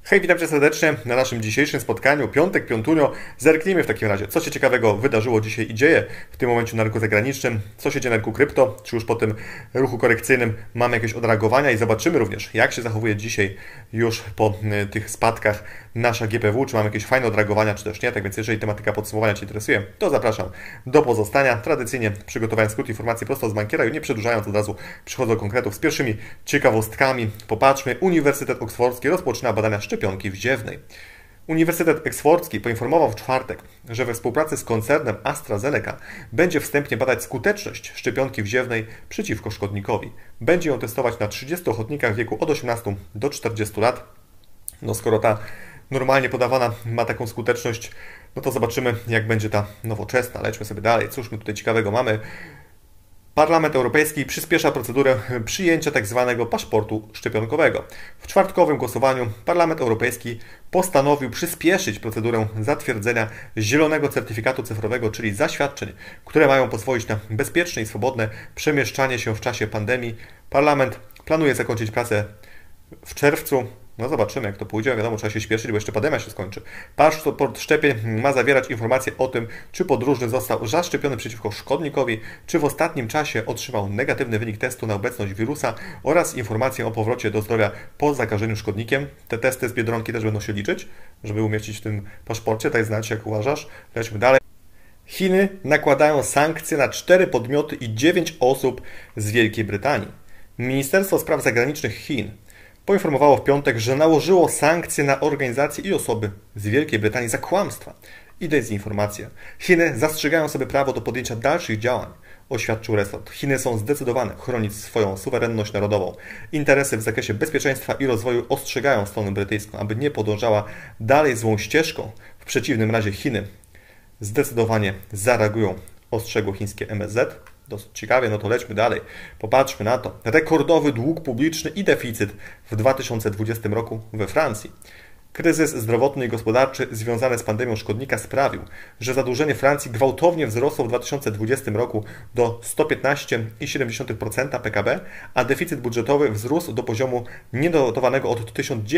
Hej, witam Cię serdecznie na naszym dzisiejszym spotkaniu. Piątek, piątunio. Zerknijmy w takim razie, co się ciekawego wydarzyło dzisiaj i dzieje w tym momencie na rynku zagranicznym, co się dzieje na rynku krypto, czy już po tym ruchu korekcyjnym mamy jakieś odreagowania i zobaczymy również, jak się zachowuje dzisiaj już po tych spadkach nasza GPW, czy mamy jakieś fajne odreagowania, czy też nie. Tak więc jeżeli tematyka podsumowania Cię interesuje, to zapraszam do pozostania. Tradycyjnie przygotowałem skrót informacji prosto z bankiera i nie przedłużając od razu przechodzę do konkretów z pierwszymi ciekawostkami. Popatrzmy, Uniwersytet Oksfordzki rozpoczyna badania szczepionki wziewnej. Uniwersytet Oksfordzki poinformował w czwartek, że we współpracy z koncernem AstraZeneca będzie wstępnie badać skuteczność szczepionki wziewnej przeciwko szkodnikowi. Będzie ją testować na 30 ochotnikach w wieku od 18 do 40 lat. No skoro ta normalnie podawana ma taką skuteczność, no to zobaczymy, jak będzie ta nowoczesna. Lećmy sobie dalej. Cóż my tutaj ciekawego mamy? Parlament Europejski przyspiesza procedurę przyjęcia tzw. paszportu szczepionkowego. W czwartkowym głosowaniu Parlament Europejski postanowił przyspieszyć procedurę zatwierdzenia zielonego certyfikatu cyfrowego, czyli zaświadczeń, które mają pozwolić na bezpieczne i swobodne przemieszczanie się w czasie pandemii. Parlament planuje zakończyć pracę w czerwcu. No zobaczymy, jak to pójdzie. Wiadomo, trzeba się śpieszyć, bo jeszcze pandemia się skończy. Paszport szczepień ma zawierać informacje o tym, czy podróżny został zaszczepiony przeciwko szkodnikowi, czy w ostatnim czasie otrzymał negatywny wynik testu na obecność wirusa oraz informacje o powrocie do zdrowia po zakażeniu szkodnikiem. Te testy z Biedronki też będą się liczyć, żeby umieścić w tym paszporcie. Daj znać, jak uważasz. Lećmy dalej. Chiny nakładają sankcje na 4 podmioty i 9 osób z Wielkiej Brytanii. Ministerstwo Spraw Zagranicznych Chin poinformowało w piątek, że nałożyło sankcje na organizacje i osoby z Wielkiej Brytanii za kłamstwa i dezinformację. Chiny zastrzegają sobie prawo do podjęcia dalszych działań, oświadczył resort. Chiny są zdecydowane chronić swoją suwerenność narodową. Interesy w zakresie bezpieczeństwa i rozwoju ostrzegają stronę brytyjską, aby nie podążała dalej złą ścieżką. W przeciwnym razie Chiny zdecydowanie zareagują, ostrzegło chińskie MSZ. Dosyć ciekawie, no to lećmy dalej. Popatrzmy na to. Rekordowy dług publiczny i deficyt w 2020 roku we Francji. Kryzys zdrowotny i gospodarczy związany z pandemią szkodnika sprawił, że zadłużenie Francji gwałtownie wzrosło w 2020 roku do 115,7% PKB, a deficyt budżetowy wzrósł do poziomu niedotowanego od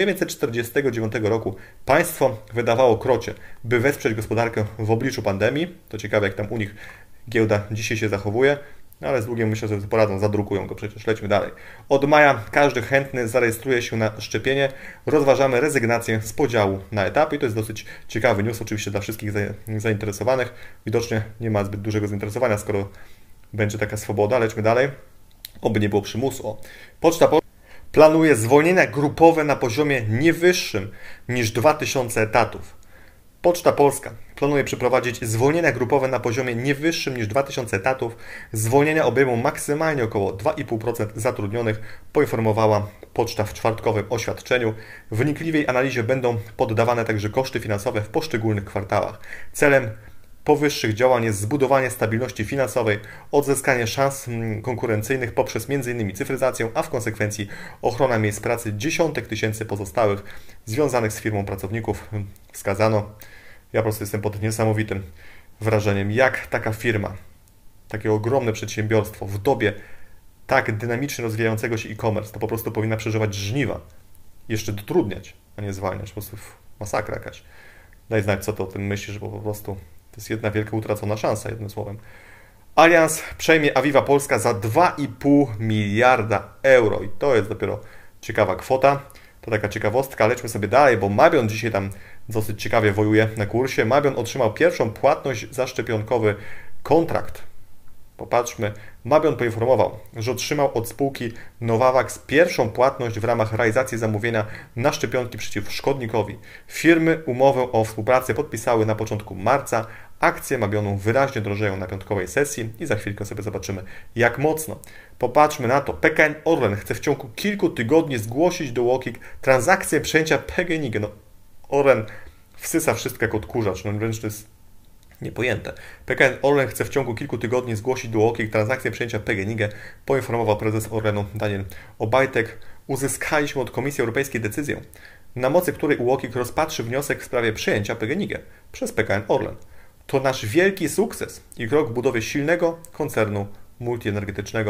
1949 roku. Państwo wydawało krocie, by wesprzeć gospodarkę w obliczu pandemii. To ciekawe, jak tam u nich giełda dzisiaj się zachowuje, ale z długiem myślę, że poradzą, zadrukują go przecież. Lećmy dalej. Od maja każdy chętny zarejestruje się na szczepienie. Rozważamy rezygnację z podziału na etapy i to jest dosyć ciekawy news oczywiście dla wszystkich zainteresowanych. Widocznie nie ma zbyt dużego zainteresowania, skoro będzie taka swoboda. Lećmy dalej. Oby nie było przymusu. Poczta Polska planuje zwolnienia grupowe na poziomie nie wyższym niż 2000 etatów. Poczta Polska planuje przeprowadzić zwolnienia grupowe na poziomie nie wyższym niż 2000 etatów. Zwolnienia obejmą maksymalnie około 2,5% zatrudnionych, poinformowała Poczta w czwartkowym oświadczeniu. Wnikliwej analizie będą poddawane także koszty finansowe w poszczególnych kwartałach. Celem powyższych działań jest zbudowanie stabilności finansowej, odzyskanie szans konkurencyjnych poprzez m.in. cyfryzację, a w konsekwencji ochrona miejsc pracy dziesiątek tysięcy pozostałych związanych z firmą pracowników. Wskazano, ja po prostu jestem pod niesamowitym wrażeniem, jak taka firma, takie ogromne przedsiębiorstwo w dobie tak dynamicznie rozwijającego się e-commerce, to po prostu powinna przeżywać żniwa, jeszcze dotrudniać, a nie zwalniać. Po prostu masakra jakaś. Daj znać, co ty o tym myślisz, bo po prostu to jest jedna wielka utracona szansa, jednym słowem. Allianz przejmie Aviva Polska za 2,5 miliarda euro i to jest dopiero ciekawa kwota. To taka ciekawostka. Lećmy sobie dalej, bo Mabion dzisiaj tam dosyć ciekawie wojuje na kursie. Mabion otrzymał pierwszą płatność za szczepionkowy kontrakt. Popatrzmy. Mabion poinformował, że otrzymał od spółki Novavax pierwszą płatność w ramach realizacji zamówienia na szczepionki przeciw szkodnikowi. Firmy umowę o współpracy podpisały na początku marca. Akcje Mabionu wyraźnie drożeją na piątkowej sesji i za chwilkę sobie zobaczymy, jak mocno. Popatrzmy na to. PKN Orlen chce w ciągu kilku tygodni zgłosić do UOKiK transakcję przejęcia PGNiG. No, Orlen wsysa wszystko jak odkurzacz. No wręcz to jest niepojęte. PKN Orlen chce w ciągu kilku tygodni zgłosić do UOKiK transakcję przejęcia PGNiG, poinformował prezes Orlenu Daniel Obajtek. Uzyskaliśmy od Komisji Europejskiej decyzję, na mocy której UOKiK rozpatrzy wniosek w sprawie przejęcia PGNiG przez PKN Orlen. To nasz wielki sukces i krok w budowie silnego koncernu multienergetycznego,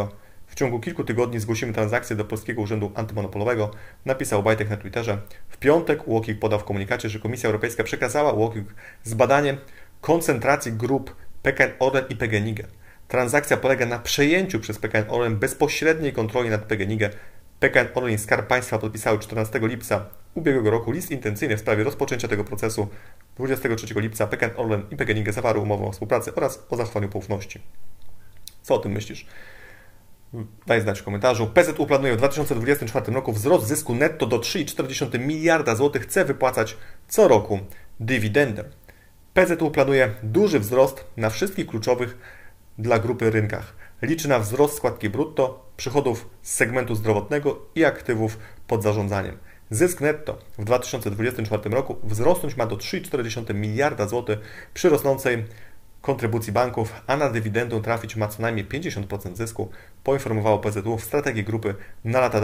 W ciągu kilku tygodni zgłosimy transakcję do Polskiego Urzędu Antymonopolowego, napisał Obajtek na Twitterze. W piątek UOKiK podał w komunikacie, że Komisja Europejska przekazała UOKiK zbadanie koncentracji grup PKN Orlen i PGNiG. Transakcja polega na przejęciu przez PKN Orlen bezpośredniej kontroli nad PGNiG. PKN Orlen i Skarb Państwa podpisały 14 lipca ubiegłego roku list intencyjny w sprawie rozpoczęcia tego procesu. 23 lipca PKN Orlen i PGNiG zawarły umowę o współpracy oraz o zachowaniu poufności. Co o tym myślisz? Daj znać w komentarzu. PZU planuje w 2024 roku wzrost zysku netto do 3,4 miliarda złotych. Chce wypłacać co roku dywidendę. PZU planuje duży wzrost na wszystkich kluczowych dla grupy rynkach. Liczy na wzrost składki brutto, przychodów z segmentu zdrowotnego i aktywów pod zarządzaniem. Zysk netto w 2024 roku wzrosnąć ma do 3,4 miliarda złotych przy rosnącej kontrybucji banków, a na dywidendę trafić ma co najmniej 50% zysku, poinformowało PZU w strategii grupy na lata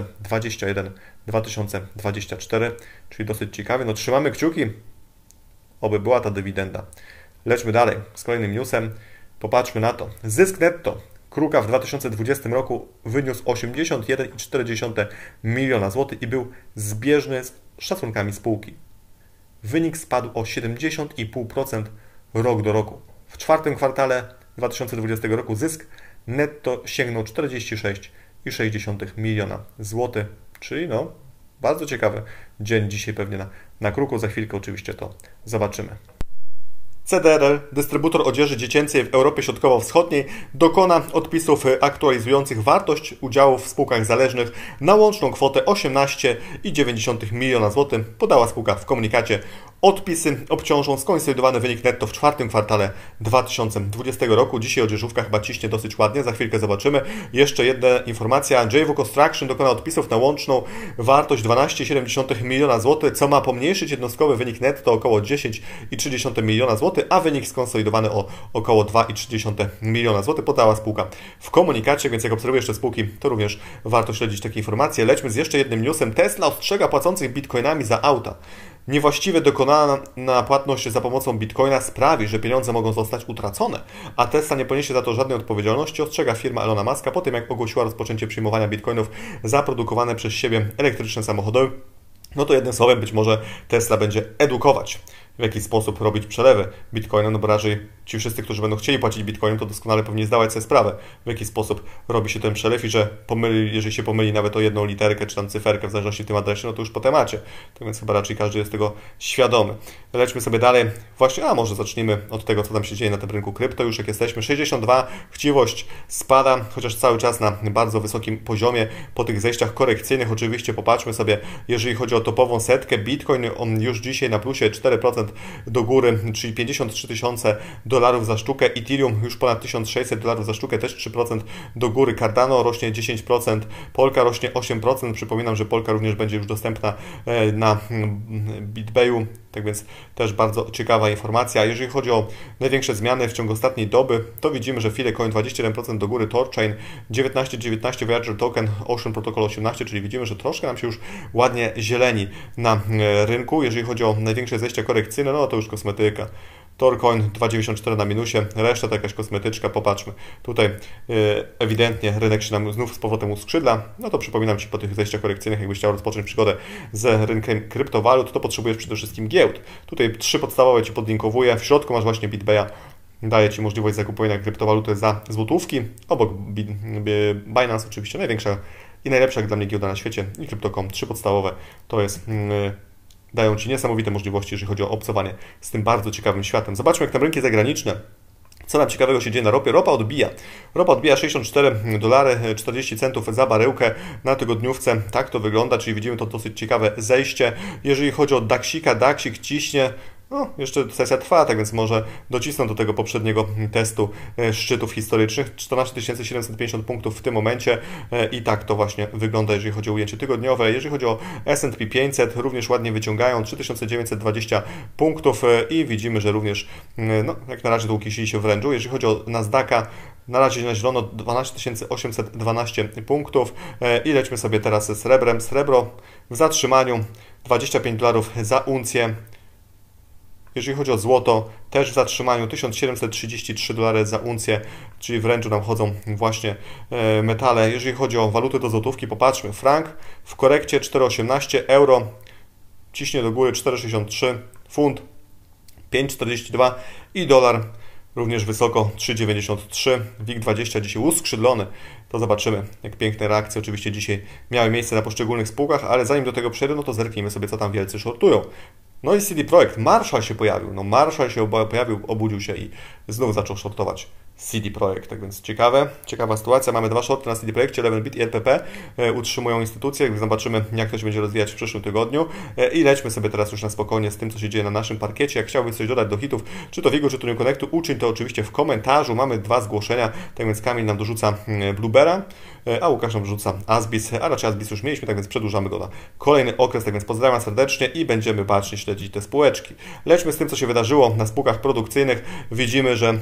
2021-2024, czyli dosyć ciekawie. No trzymamy kciuki, oby była ta dywidenda. Lećmy dalej z kolejnym newsem. Popatrzmy na to. Zysk netto Kruka w 2020 roku wyniósł 81,4 miliona złotych i był zbieżny z szacunkami spółki. Wynik spadł o 70,5% rok do roku. W czwartym kwartale 2020 roku zysk netto sięgnął 46,6 miliona złotych, czyli bardzo ciekawy dzień dzisiaj pewnie na Kruku. Za chwilkę oczywiście to zobaczymy. CDRL, dystrybutor odzieży dziecięcej w Europie Środkowo-Wschodniej, dokona odpisów aktualizujących wartość udziałów w spółkach zależnych na łączną kwotę 18,9 miliona złotych, podała spółka w komunikacie. Odpisy obciążą skonsolidowany wynik netto w czwartym kwartale 2020 roku. Dzisiaj odzieżówka chyba ciśnie dosyć ładnie, za chwilkę zobaczymy. Jeszcze jedna informacja. JW Construction dokona odpisów na łączną wartość 12,7 miliona złotych, co ma pomniejszyć jednostkowy wynik netto około 10,3 miliona złotych, a wynik skonsolidowany o około 2,3 miliona złotych, podała spółka w komunikacie, więc jak obserwujesz te spółki, to również warto śledzić takie informacje. Lećmy z jeszcze jednym newsem. Tesla ostrzega płacących bitcoinami za auta. Niewłaściwie dokonana płatność za pomocą bitcoina sprawi, że pieniądze mogą zostać utracone, a Tesla nie poniesie za to żadnej odpowiedzialności, ostrzega firma Elona Muska po tym, jak ogłosiła rozpoczęcie przyjmowania bitcoinów za produkowane przez siebie elektryczne samochody. No to jednym słowem być może Tesla będzie edukować, w jaki sposób robić przelewy bitcoina, no bo raczej ci wszyscy, którzy będą chcieli płacić bitcoinem, to doskonale powinni zdawać sobie sprawę, w jaki sposób robi się ten przelew i że jeżeli się pomyli nawet o jedną literkę czy tam cyferkę w zależności od tym adresie, no to już po temacie. Tak więc chyba raczej każdy jest tego świadomy. Lećmy sobie dalej. Właśnie, a może zacznijmy od tego, co tam się dzieje na tym rynku krypto. Już jak jesteśmy, 62, chciwość spada, chociaż cały czas na bardzo wysokim poziomie po tych zejściach korekcyjnych. Oczywiście popatrzmy sobie, jeżeli chodzi o topową setkę, Bitcoin on już dzisiaj na plusie 4% do góry, czyli 53 tysiące dolarów za sztukę, Ethereum już ponad 1600 dolarów za sztukę, też 3% do góry, Cardano rośnie 10%, Polka rośnie 8%, przypominam, że Polka również będzie już dostępna na BitBayu, tak więc też bardzo ciekawa informacja. Jeżeli chodzi o największe zmiany w ciągu ostatniej doby, to widzimy, że Filecoin 21% do góry, Torchain 19,19, Voyager Token, Ocean Protocol 18, czyli widzimy, że troszkę nam się już ładnie zieleni na rynku. Jeżeli chodzi o największe zejścia korekcyjne, no to już kosmetyka. Torcoin 2,94 na minusie, reszta to jakaś kosmetyczka, popatrzmy. Tutaj ewidentnie rynek się nam znów z powrotem uskrzydla. No to przypominam Ci po tych zejściach korekcyjnych, jakbyś chciał rozpocząć przygodę z rynkiem kryptowalut, to potrzebujesz przede wszystkim giełd. Tutaj 3 podstawowe Ci podlinkowuję. W środku masz właśnie BitBaya. Daje Ci możliwość zakupowania kryptowaluty za złotówki. Obok Binance oczywiście największa i najlepsza jak dla mnie giełda na świecie i Crypto.com. 3 podstawowe to jest... dają Ci niesamowite możliwości, jeżeli chodzi o obcowanie z tym bardzo ciekawym światem. Zobaczmy, jak tam rynki zagraniczne. Co nam ciekawego się dzieje na ropie? Ropa odbija 64 dolary 40 centów za baryłkę na tygodniówce. Tak to wygląda, czyli widzimy to dosyć ciekawe zejście. Jeżeli chodzi o Daxika, Daxik ciśnie. No, jeszcze sesja trwa, tak więc może docisną do tego poprzedniego testu szczytów historycznych. 14 750 punktów w tym momencie i tak to właśnie wygląda, jeżeli chodzi o ujęcie tygodniowe. Jeżeli chodzi o S&P 500, również ładnie wyciągają 3920 punktów i widzimy, że również, no, jak na razie to ukisili się w range'u. Jeżeli chodzi o Nasdaqa, na razie na zielono 12 812 punktów i lećmy sobie teraz ze srebrem. Srebro w zatrzymaniu 25 dolarów za uncję. Jeżeli chodzi o złoto, też w zatrzymaniu $1733 za uncję, czyli w range'u nam chodzą właśnie metale. Jeżeli chodzi o waluty do złotówki, popatrzmy. Frank w korekcie 4,18, euro ciśnie do góry 4,63, funt 5,42 i dolar również wysoko 3,93. WIG20 dzisiaj uskrzydlony. To zobaczymy, jak piękne reakcje oczywiście dzisiaj miały miejsce na poszczególnych spółkach, ale zanim do tego przejdę, no to zerknijmy sobie, co tam wielcy shortują. No i CD Projekt, Marshall się pojawił. No Marshall się pojawił, obudził się i znów zaczął shortować CD Projekt. Tak więc ciekawa sytuacja. Mamy dwa shorty na CD Projekcie, Levelbit i LPP. Utrzymują instytucje. Zobaczymy, jak to się będzie rozwijać w przyszłym tygodniu. I lećmy sobie teraz już na spokojnie z tym, co się dzieje na naszym parkiecie. Jak chciałbyś coś dodać do hitów, czy to WIG-u, czy to New Connectu, uczyń to oczywiście w komentarzu. Mamy dwa zgłoszenia. Tak więc Kamil nam dorzuca Bluebera, a Łukasz nam dorzuca Asbis, a raczej Asbis już mieliśmy, tak więc przedłużamy go na kolejny okres. Tak więc pozdrawiam serdecznie i będziemy bacznie śledzić te spółeczki. Lećmy z tym, co się wydarzyło na spółkach produkcyjnych. Widzimy, że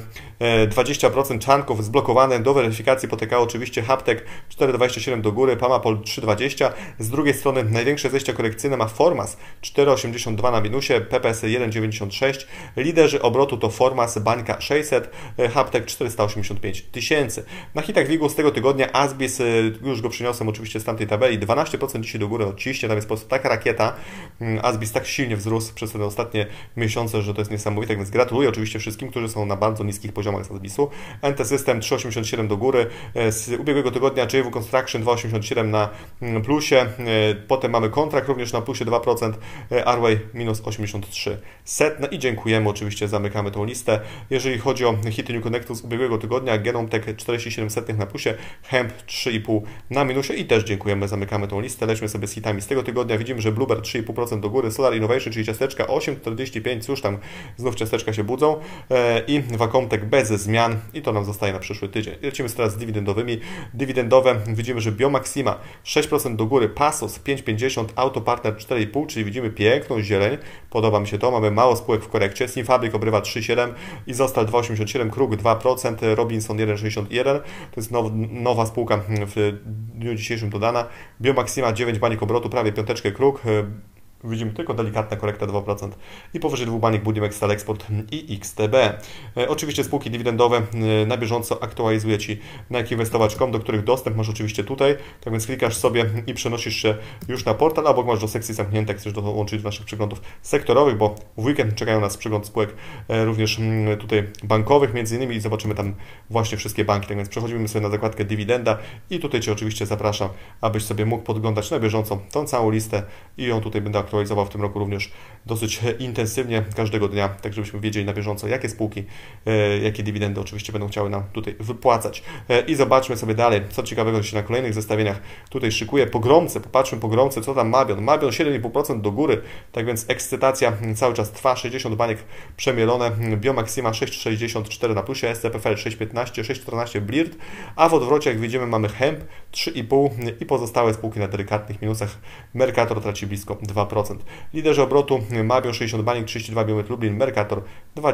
20% czanków zblokowane do weryfikacji potykało oczywiście Haptek 4,27 do góry, Pamapol 3,20. Z drugiej strony największe zejścia korekcyjne ma Formas 4,82 na minusie, PPS 1,96. Liderzy obrotu to Formas, Bańka 600, Haptek 485 tysięcy. Na hitach WIG-u z tego tygodnia Asbis, już go przyniosłem oczywiście z tamtej tabeli, 12% dzisiaj do góry odciśnie, tam jest po prostu taka rakieta. Asbis tak silnie wzrósł przez te ostatnie miesiące, że to jest niesamowite, więc gratuluję oczywiście wszystkim, którzy są na bardzo niskich poziomach z Asbisu. NT System 3,87 do góry, z ubiegłego tygodnia JW Construction 2,87 na plusie, potem mamy kontrakt również na plusie 2%, Arway minus 83 setne i dziękujemy oczywiście, zamykamy tą listę. Jeżeli chodzi o hity New Connectu z ubiegłego tygodnia, Genome Tech 47 setnych na plusie, Hemp 3,5 na minusie i też dziękujemy, zamykamy tą listę. Lećmy sobie z hitami z tego tygodnia, widzimy, że Bluebird 3,5% do góry, Solar Innovation, czyli ciasteczka 8,45, cóż tam, znów ciasteczka się budzą i Wacomtech bez zmian i to nam zostaje na przyszły tydzień. Lecimy teraz z dywidendowymi. Dywidendowe, widzimy, że Biomaxima 6% do góry, Pasos 5,50, Autopartner 4,5, czyli widzimy piękną zieleń, podoba mi się to, mamy mało spółek w korekcie, Simfabrik obrywa 3,7, Izostal 2,87, Kruk 2%, Robinson 1,61, to jest nowa spółka w dniu dzisiejszym dodana, Biomaxima 9 banik obrotu, prawie piąteczkę Kruk, widzimy tylko delikatna korekta 2% i powyżej dwóch banik Budimex, Stalexport i XTB. Oczywiście spółki dywidendowe na bieżąco aktualizuję Ci na jakinwestować.com, do których dostęp masz oczywiście tutaj, tak więc klikasz sobie i przenosisz się już na portal, albo masz do sekcji zamkniętej, chcesz dołączyć do naszych przeglądów sektorowych, bo w weekend czekają nas przegląd spółek również tutaj bankowych, między innymi, i zobaczymy tam właśnie wszystkie banki, tak więc przechodzimy sobie na zakładkę dywidenda i tutaj Cię oczywiście zapraszam, abyś sobie mógł podglądać na bieżąco tą całą listę i ją tutaj będę aktualizował w tym roku również dosyć intensywnie każdego dnia, tak żebyśmy wiedzieli na bieżąco, jakie spółki, jakie dywidendy oczywiście będą chciały nam tutaj wypłacać. I zobaczmy sobie dalej, co ciekawego się na kolejnych zestawieniach tutaj szykuje. Pogromce, popatrzmy pogromce, co tam Mabion. Mabion 7,5% do góry, tak więc ekscytacja cały czas trwa, 60 baniek przemielone, Biomaxima 6,64 na plusie, SCPFL 6,15, 6,14 Blirt, a w odwrocie, jak widzimy, mamy Hemp 3,5 i pozostałe spółki na delikatnych minusach. Mercator traci blisko 2%. Liderzy obrotu Mabion 60 banik, 32 Biomet Lublin, Mercator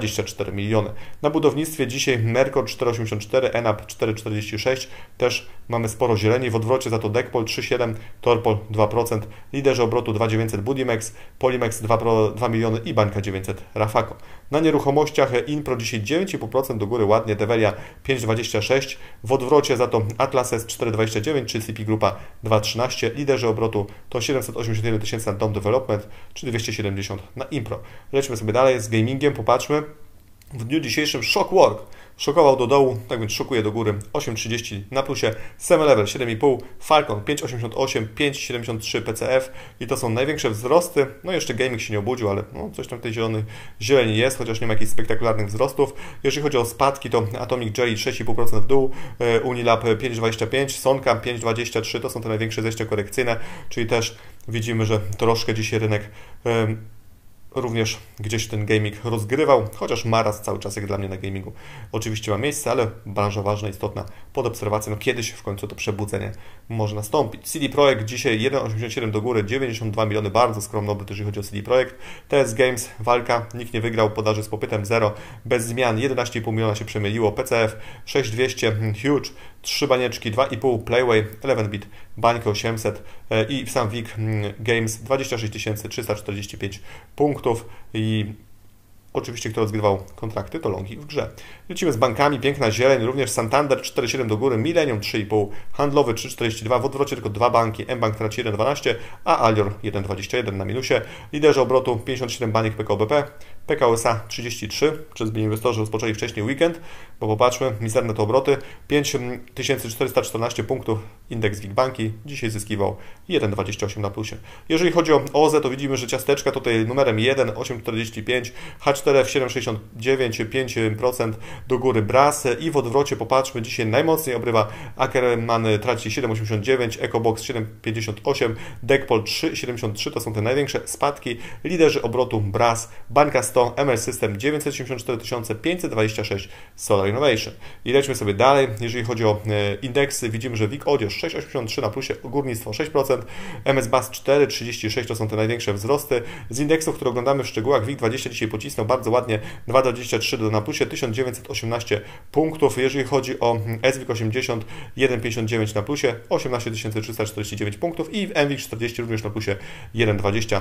24 miliony. Na budownictwie dzisiaj Mercor 4,84, ENAP 4,46, też mamy sporo zieleni, w odwrocie za to Dekpol 3,7, Torpol 2%, liderzy obrotu 2,900 Budimex, Polimex 2 miliony i Bańka 900 Rafaco. Na nieruchomościach Inpro dzisiaj 9,5% do góry, ładnie, Develia 5,26, w odwrocie za to Atlas S 4,29 czy CP Grupa 2,13, liderzy obrotu to 781 tysięcy na Dom Development, czy 270 na Impro. Lećmy sobie dalej z gamingiem, popatrzmy. W dniu dzisiejszym Shockwork szokował do dołu, tak więc szokuje do góry 8,30 na plusie, Semelevel 7,5, Falcon 5,88, 5,73 PCF i to są największe wzrosty. No jeszcze gaming się nie obudził, ale no, coś tam w tej zieleni jest, chociaż nie ma jakichś spektakularnych wzrostów. Jeżeli chodzi o spadki, to Atomic Jelly 6,5% w dół, Unilab 5,25, Sonka 5,23, to są te największe zejścia korekcyjne, czyli też widzimy, że troszkę dzisiaj rynek również gdzieś ten gaming rozgrywał, chociaż maraz cały czas jak dla mnie na gamingu oczywiście ma miejsce, ale branża ważna, istotna pod obserwacją, no kiedyś w końcu to przebudzenie może nastąpić. CD Projekt dzisiaj 1,87 do góry, 92 miliony, bardzo skromny obrót, jeżeli chodzi o CD Projekt. TS Games, walka, nikt nie wygrał, podaży z popytem 0, bez zmian, 11,5 miliona się przemieliło, PCF 6,200, Huge, 3 banieczki, 2,5 Playway, 11bit, bańkę 800 i w sam WIG Games 26 345 punktów i Oczywiście, kto rozgrywał kontrakty, to longi w grze. Lecimy z bankami, piękna zieleń, również Santander 4,7 do góry, Millennium 3,5, handlowy 3,42, w odwrocie tylko dwa banki, mBank traci 1,12, a Alior 1,21 na minusie. Liderzy obrotu 57 baniek PKO BP, PKO SA 33, czyżby inwestorzy rozpoczęli wcześniej weekend, bo popatrzmy, mizerne to obroty, 5414 punktów, indeks WIG banki, dzisiaj zyskiwał 1,28 na plusie. Jeżeli chodzi o OZE, to widzimy, że ciasteczka tutaj numerem 1, 8,45, H4F 7,69, 5% do góry BRAS i w odwrocie popatrzmy, dzisiaj najmocniej obrywa Ackerman traci 7,89, EcoBox 7,58, Dekpol 3,73, to są te największe spadki. Liderzy obrotu BRAS, Banka 100, ML System 974 526, Solar Innovation. I lećmy sobie dalej, jeżeli chodzi o indeksy, widzimy, że WIG Odzież 6,83 na plusie, górnictwo 6%, MSBAS 4,36, to są te największe wzrosty. Z indeksów, które oglądamy w szczegółach, WIG20 dzisiaj pocisnął bardzo ładnie, 2,23 na plusie, 1918 punktów. Jeżeli chodzi o SWIG 80, 1,59 na plusie, 18 349 punktów i w MWIG 40 również na plusie 1,20,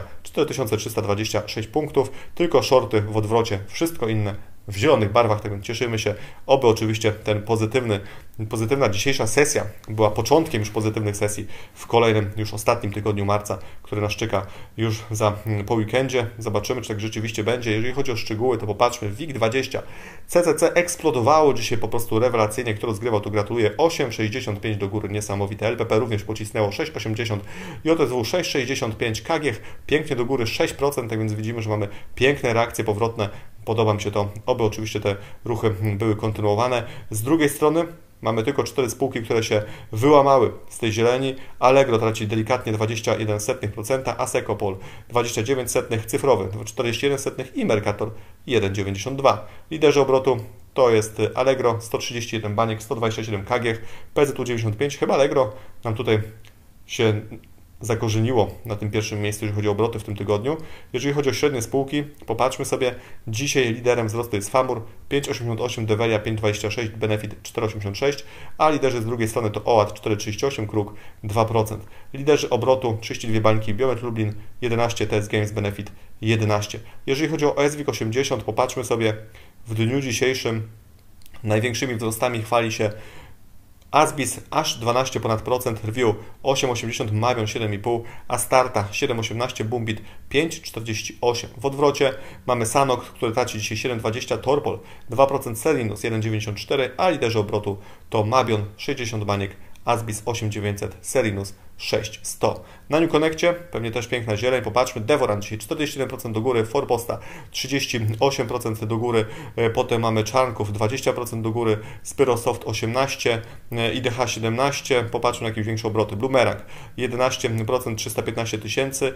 4326 punktów. Tylko shorty w odwrocie, wszystko inne w zielonych barwach, tak więc cieszymy się. Oby oczywiście ten pozytywna dzisiejsza sesja była początkiem już pozytywnych sesji w kolejnym, już ostatnim tygodniu marca, który nas czeka już po weekendzie. Zobaczymy, czy tak rzeczywiście będzie. Jeżeli chodzi o szczegóły, to popatrzmy. WIG20. CCC eksplodowało dzisiaj po prostu rewelacyjnie. Kto rozgrywał, to gratuluję. 8,65 do góry, niesamowite. LPP również pocisnęło 6,80. JSW 6,65. KGH pięknie do góry 6%, tak więc widzimy, że mamy piękne reakcje powrotne. Podoba mi się to, oby oczywiście te ruchy były kontynuowane. Z drugiej strony mamy tylko 4 spółki, które się wyłamały z tej zieleni. Allegro traci delikatnie 21%, Asecopol 29%, Cyfrowy 41% i Mercator 1,92%. Liderzy obrotu to jest Allegro 131 baniek, 127 KGH, PZU 95. Chyba Allegro nam tutaj się zakorzeniło na tym pierwszym miejscu, jeżeli chodzi o obroty w tym tygodniu. Jeżeli chodzi o średnie spółki, popatrzmy sobie. Dzisiaj liderem wzrostu jest Famur 5,88, Develia 5,26, Benefit 4,86, a liderzy z drugiej strony to OAT 4,38, Kruk 2%. Liderzy obrotu 32 bańki, Biometr Lublin 11, TS Games Benefit 11. Jeżeli chodzi o SWIG 80, popatrzmy sobie w dniu dzisiejszym. Największymi wzrostami chwali się Asbis aż 12 ponad procent, Review 8,80, Mavion 7,5, Astarta 7,18, Boombit 5,48. W odwrocie mamy Sanok, który traci dzisiaj 7,20, Torpol 2%, Selinus 1,94, a liderzy obrotu to Mavion 60 baniek, Asbis 8900, Selinus 6100. Na New Connectie pewnie też piękna zieleń. Popatrzmy, Devoran dzisiaj 41% do góry, Forposta 38% do góry, potem mamy Czarnków 20% do góry, Spyrosoft 18%, IDH 17%, popatrzmy na jakieś większe obroty, Bloomerang 11%, 315 tysięcy,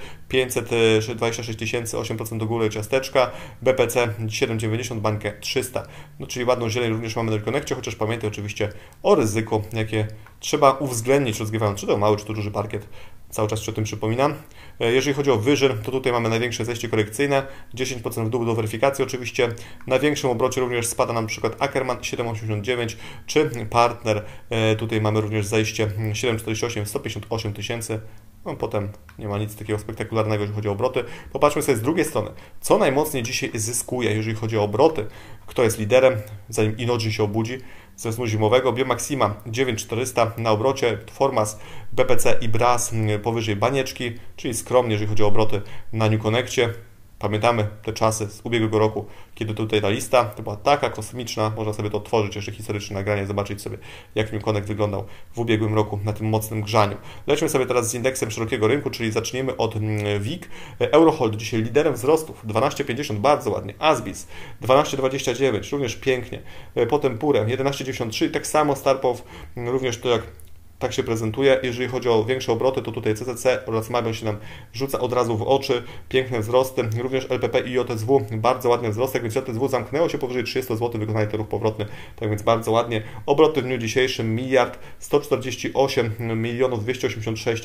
526 tysięcy, 8% do góry, Ciasteczka, BPC 7,90, Bańkę 300. No, czyli ładną zieleń również mamy na New Connectie, chociaż pamiętaj oczywiście o ryzyku, jakie trzeba uwzględnić rozgrywając, czy to mały, czy to duży parkiet. Cały czas się o tym przypominam. Jeżeli chodzi o wyżyr, to tutaj mamy największe zejście korekcyjne, 10% w dół do weryfikacji oczywiście. Na większym obrocie również spada nam na przykład Ackerman 7,89 czy Partner. Tutaj mamy również zejście 7,48, 158 tysięcy. No, potem nie ma nic takiego spektakularnego, jeżeli chodzi o obroty. Popatrzmy sobie z drugiej strony, co najmocniej dzisiaj zyskuje, jeżeli chodzi o obroty. Kto jest liderem, zanim Inogine się obudzi ze snu zimowego. Biomaxima 9400 na obrocie, Formas, BPC i BRAS powyżej banieczki, czyli skromnie, jeżeli chodzi o obroty na New Connectie. Pamiętamy te czasy z ubiegłego roku, kiedy tutaj ta lista to była taka kosmiczna, można sobie to otworzyć, jeszcze historyczne nagranie, zobaczyć sobie, jak New Connect wyglądał w ubiegłym roku na tym mocnym grzaniu. Lećmy sobie teraz z indeksem szerokiego rynku, czyli zaczniemy od WIG. Eurohold dzisiaj liderem wzrostów, 12,50, bardzo ładnie. Asbis 12,29, również pięknie. Potem Purem 11,93 i tak samo Starpow, również to jak tak się prezentuje. Jeżeli chodzi o większe obroty, to tutaj CCC oraz Mavion się nam rzuca od razu w oczy. Piękne wzrosty. Również LPP i JSW bardzo ładny wzrostek, więc JSW zamknęło się powyżej 30 zł, wykonali ten ruch powrotny, tak więc bardzo ładnie. Obroty w dniu dzisiejszym 1 148 286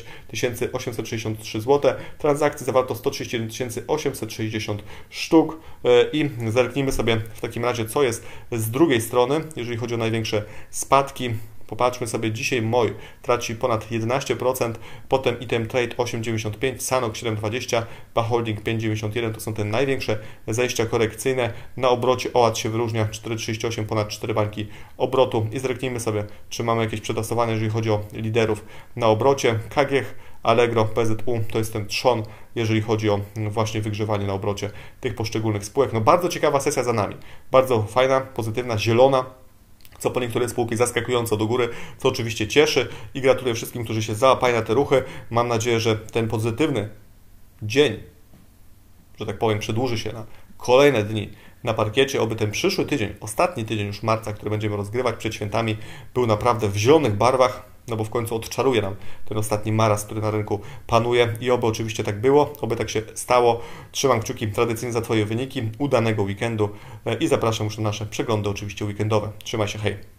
863 zł. Transakcji zawarto 131 860 sztuk i zerknijmy sobie w takim razie, co jest z drugiej strony, jeżeli chodzi o największe spadki. Popatrzmy sobie, dzisiaj MOI traci ponad 11%, potem Item Trade 8,95, Sanok 7,20, Holding 5,91, to są te największe zejścia korekcyjne. Na obrocie OAT się wyróżnia, 4,38, ponad 4 bańki obrotu i zerknijmy sobie, czy mamy jakieś przetasowanie, jeżeli chodzi o liderów na obrocie. KGH, Allegro, PZU to jest ten trzon, jeżeli chodzi o właśnie wygrzewanie na obrocie tych poszczególnych spółek. No bardzo ciekawa sesja za nami, bardzo fajna, pozytywna, zielona, co po niektóre spółki zaskakująco do góry, co oczywiście cieszy i gratuluję wszystkim, którzy się załapali na te ruchy. Mam nadzieję, że ten pozytywny dzień, że tak powiem, przedłuży się na kolejne dni na parkiecie, oby ten przyszły tydzień, ostatni tydzień już marca, który będziemy rozgrywać przed świętami, był naprawdę w zielonych barwach, no bo w końcu odczaruje nam ten ostatni maraz, który na rynku panuje i oby oczywiście tak było, oby tak się stało. Trzymam kciuki tradycyjnie za Twoje wyniki, udanego weekendu i zapraszam już na nasze przeglądy oczywiście weekendowe. Trzymaj się, hej!